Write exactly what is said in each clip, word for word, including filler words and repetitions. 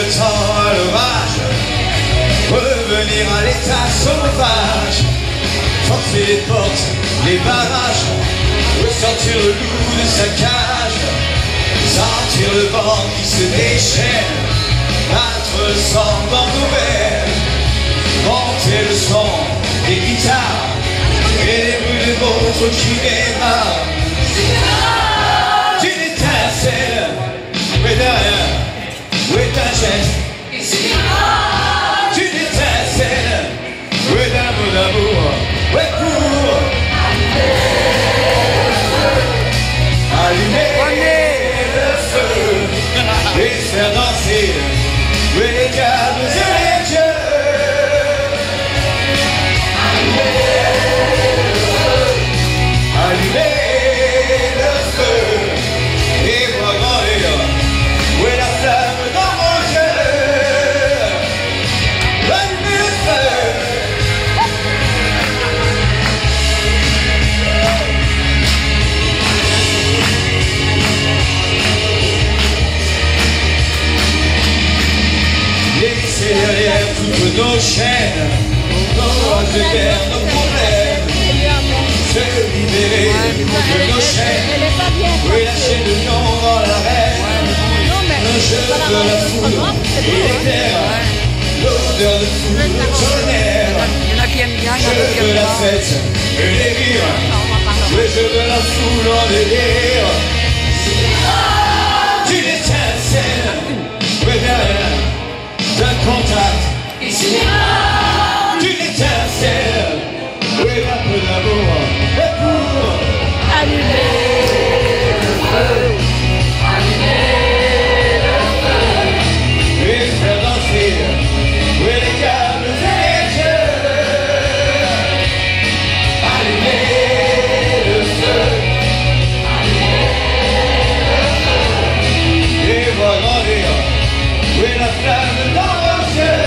le temps à l'orage, revenir à l'état sauvage, forcer les portes, les barrages, ressortir le loup de sa cage, sentir le vent qui se déchaîne, battre le sang dans nos veines, monter le son des guitares et les bruits de votre qui démarrent. D'une étincelle, oui de rien, oui d'un geste, d'une étincelle, oui d'un mot d'amour, oui pour allumer le feu et faire danser, oui les câbles et les dieux. Allumer le feu et voir grandir où est la flamme dans mon cœur. Allumer le feu. Laissez derrière toutes nos chaînes, nos roches de guerre, nos problèmes. Se libérer de nos chaînes, oui lâcher le lion dans l'arène, nos cheveux, la foule et l'éclair, l'odeur de foule, le tonnerre. Je veux la fête et les rires, oui je veux la foule en délire. D'une étincelle, oui derrière, d'un contact, d'une étincelle, oui un peu d'amour. Allumer le feu, allumer le feu, et faire danser, oui les câbles et les dieux. allumer le feu, allumer le feu, Et voir grandir, oui la flamme dans vos yeux.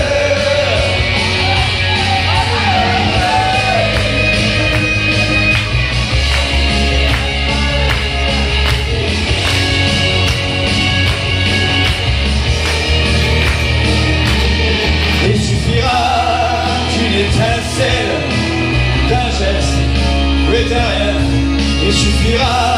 Il suffira d'une étincelle, d'un geste, oui d'un rien. Il suffira